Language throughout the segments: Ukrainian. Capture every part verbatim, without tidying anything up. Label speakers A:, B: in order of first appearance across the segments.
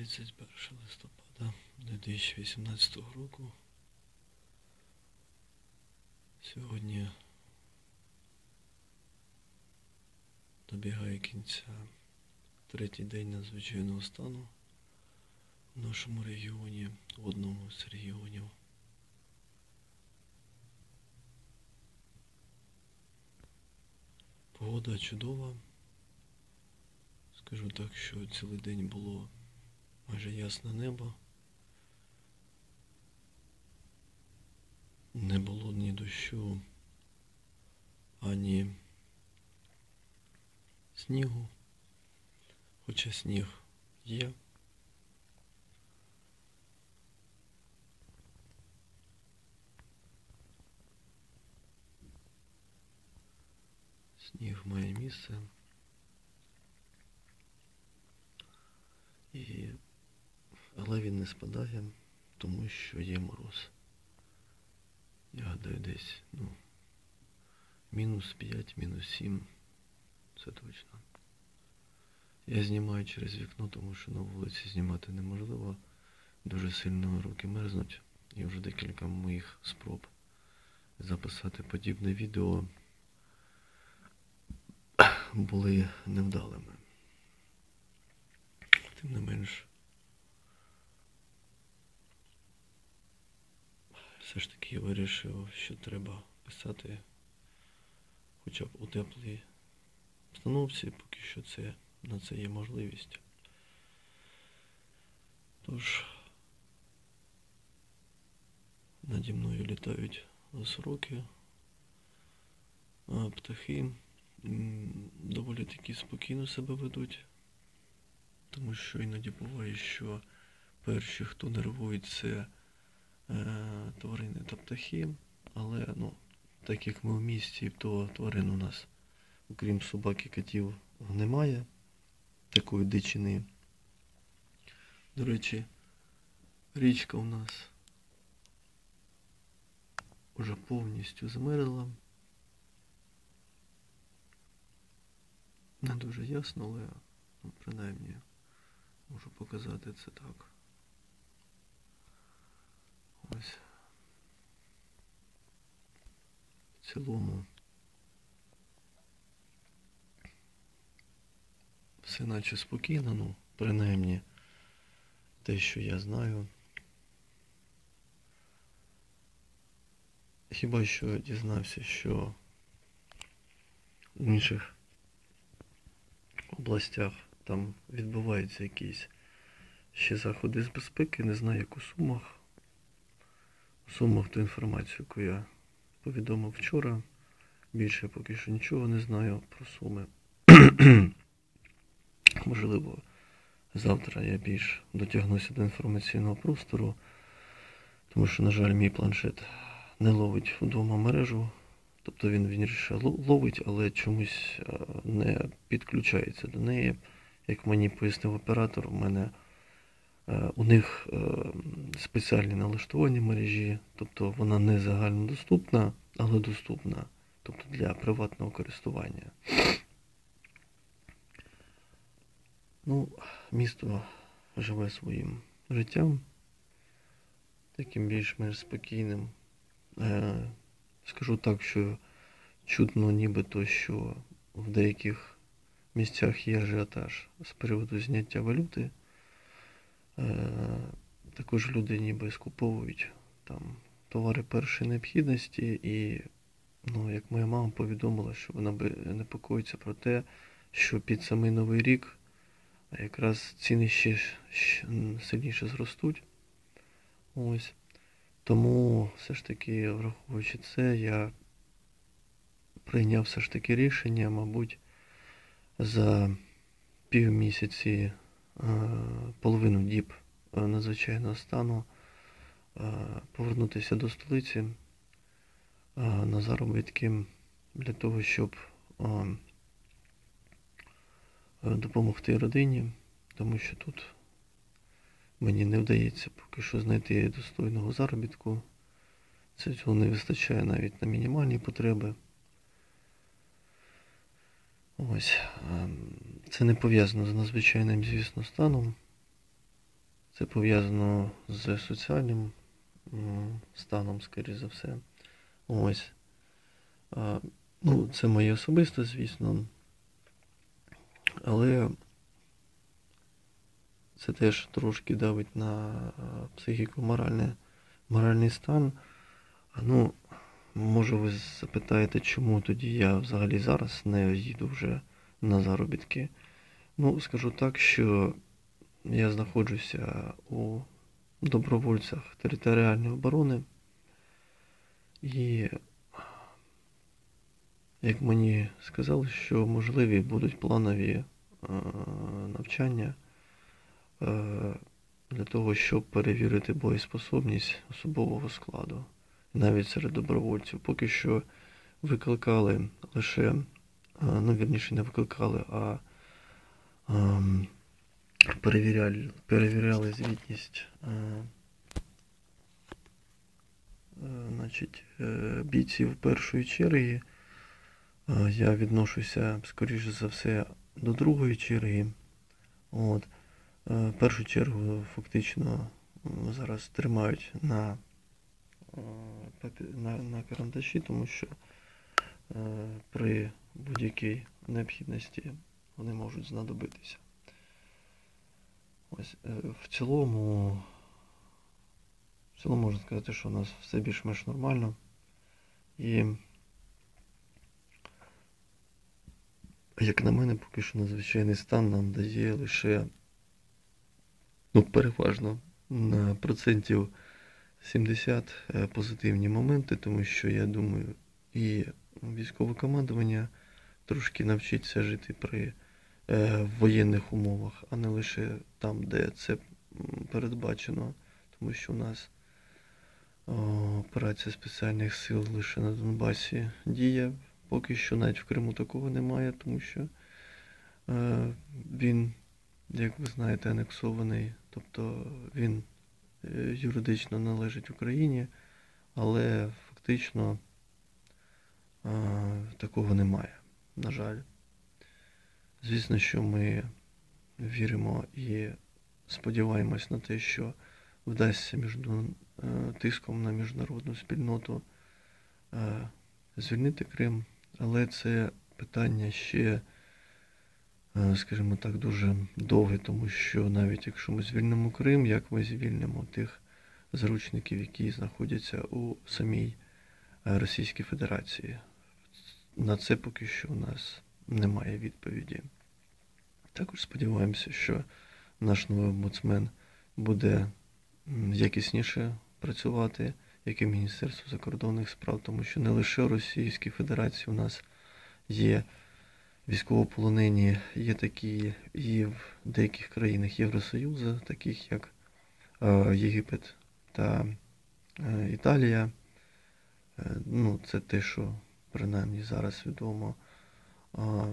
A: тридцять перше листопада дві тисячі вісімнадцятого року. Сьогодні добігає кінця третій день надзвичайного стану в нашому регіоні, в одному з регіонів. Погода чудова. Скажу так, що цілий день було майже ясне небо. Не було ні дощу, ані снігу, хоча сніг є. Сніг має місце. І... Але він не спадає, тому що є мороз. Я гадаю, десь, ну, мінус п'ять, мінус сім, це точно. Я знімаю через вікно, тому що на вулиці знімати неможливо. Дуже сильно руки мерзнуть. І вже декілька моїх спроб записати подібне відео були невдалими. Тим не менш, все ж таки я вирішив, що треба писати хоча б у теплій обстановці, поки що це, на це є можливість. Тож, наді мною літають сороки, а птахи доволі таки спокійно себе ведуть, тому що іноді буває, що перші, хто нервують, це е, тварини та птахи, але, ну, так як ми в місті, то тварин у нас, окрім собак і котів, немає такої дичини. До речі, річка у нас уже повністю замерзла. Не дуже ясно, але, ну, принаймні можу показати це так. Ось. В цілому все наче спокійно, ну, принаймні те, що я знаю. Хіба що дізнався, що в інших областях там відбуваються якісь ще заходи з безпеки, не знаю, як у Сумах. У Сумах ту інформацію, яку я повідомив вчора, більше поки що нічого не знаю про Суми. Можливо, завтра я більш дотягнуся до інформаційного простору, тому що, на жаль, мій планшет не ловить вдома мережу. Тобто він, вірніше, ловить, але чомусь не підключається до неї. Як мені пояснив оператор, у мене у них спеціальні налаштування мережі, тобто вона не загальнодоступна, але доступна, тобто для приватного користування. Ну, місто живе своїм життям, таким більш-менш спокійним. Е, скажу так, що чутно нібито, що в деяких місцях є ажіотаж з приводу зняття валюти. Е, також люди ніби скуповують там товари першої необхідності і, ну, як моя мама повідомила, що вона непокоїться про те, що під самий Новий рік якраз ціни ще сильніше зростуть. Ось. Тому все ж таки, враховуючи це, я прийняв все ж таки рішення, мабуть, за півмісяці, половину діб надзвичайного стану повернутися до столиці на заробітки для того, щоб допомогти родині, тому що тут мені не вдається поки що знайти достойного заробітку. Це цього не вистачає навіть на мінімальні потреби. Ось. Це не пов'язано з надзвичайним, звісно, станом. Це пов'язано з соціальним м, станом, скоріше за все. Ось. А, ну, це моє особисте, звісно. Але це теж трошки давить на психіку, моральне, моральний стан. Ну, може ви запитаєте, чому тоді я взагалі зараз не їду вже на заробітки. Ну, скажу так, що я знаходжуся у добровольцях територіальної оборони. І як мені сказали, що можливі будуть планові е, навчання е, для того, щоб перевірити боєспособність особового складу, навіть серед добровольців. Поки що викликали лише, е, ну, вірніше, не викликали, а е, перевіряли, перевіряли звітність е, е, значить, е, бійців першої черги. Е, Я відношуся, скоріше за все, до другої черги. От. Е, Першу чергу фактично м, зараз тримають на, е, папі- на, на карандаші, тому що е, при будь-якій необхідності вони можуть знадобитися. Ось, е, в цілому, в цілому можна сказати, що у нас все більш-менш нормально. І, як на мене, поки що надзвичайний стан нам дає лише, ну, переважно на процентів сімдесят е, позитивні моменти, тому що, я думаю, і військове командування трошки навчиться жити при е, воєнних умовах, а не лише там, де це м, передбачено, тому що у нас о, операція спеціальних сил лише на Донбасі діє. Поки що навіть в Криму такого немає, тому що е, він, як ви знаєте, анексований, тобто він е, юридично належить Україні, але фактично е, такого немає, на жаль. Звісно, що ми віримо і сподіваємось на те, що вдасться між е, тиском на міжнародну спільноту е, звільнити Крим, але це питання ще, е, скажімо так, дуже довге, тому що навіть якщо ми звільнимо Крим, як ми звільнимо тих заручників, які знаходяться у самій е, Російській Федерації? На це поки що у нас немає відповіді. Також сподіваємося, що наш новий омбудсмен буде м, якісніше працювати, як і Міністерство закордонних справ, тому що не лише в Російській Федерації у нас є військовополонені, є такі і в деяких країнах Євросоюзу, таких як е, Єгипет та е, Італія. Е, ну, це те, що принаймні зараз відомо. А,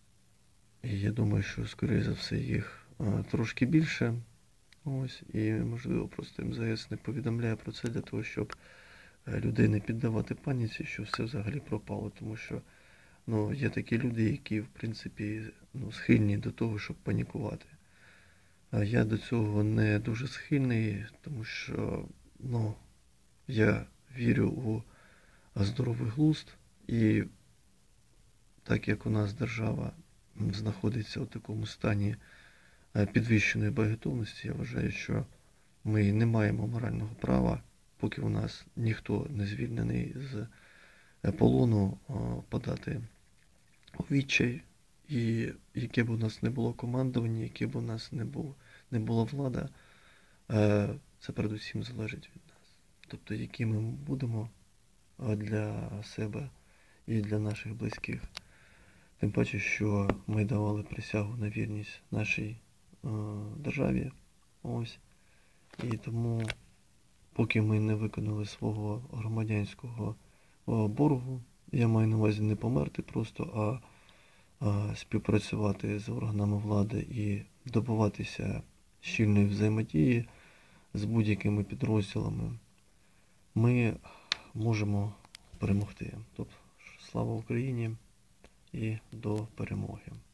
A: і я думаю, що, скоріше за все, їх а, трошки більше. Ось, і, можливо, просто ем зет ес не повідомляє про це для того, щоб е, людей не піддавати паніці, що все взагалі пропало. Тому що, ну, є такі люди, які, в принципі, ну, схильні до того, щоб панікувати. А я до цього не дуже схильний, тому що, ну, я вірю у здоровий глузд, і так як у нас держава знаходиться у такому стані підвищеної боєготовності, я вважаю, що ми не маємо морального права, поки у нас ніхто не звільнений з полону, подати у відчай. І яке б у нас не було командування, яке б у нас не було, не була влада, це передусім залежить від нас. Тобто, які ми будемо для себе і для наших близьких. Тим паче, що ми давали присягу на вірність нашій е, державі. Ось. І тому, поки ми не виконали свого громадянського е, боргу, я маю на увазі не померти просто, а, а співпрацювати з органами влади і добиватися щільної взаємодії з будь-якими підрозділами, ми можемо перемогти. Тобто, слава Україні! І до перемоги.